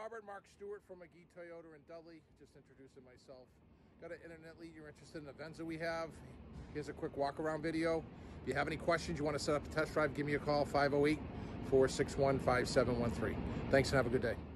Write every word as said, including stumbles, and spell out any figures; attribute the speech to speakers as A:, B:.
A: Robert, Mark Stewart from McGee Toyota in Dudley. Just introducing myself. Got an internet lead, you're interested in the Venza we have. Here's a quick walk around video. If you have any questions, you want to set up a test drive, give me a call, five oh eight, four six one, five seven one three. Thanks and have a good day.